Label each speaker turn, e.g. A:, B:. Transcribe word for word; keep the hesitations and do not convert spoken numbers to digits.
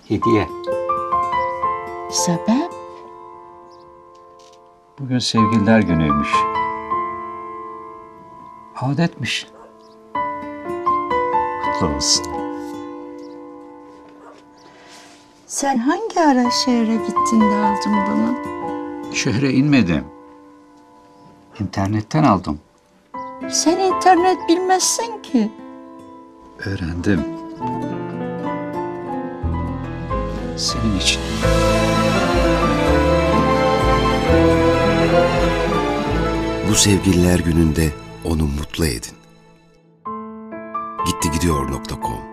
A: Hediye.
B: Sebep?
A: Bugün sevgililer günüymüş. Adetmiş. Kutlu olsun.
B: Sen hangi ara şehre gittin de aldın bunu?
A: Şehre inmedim. İnternetten aldım.
B: Sen internet bilmezsin ki.
A: Öğrendim. Senin için.
C: Bu sevgililer gününde onu mutlu edin. gitti gidiyor nokta com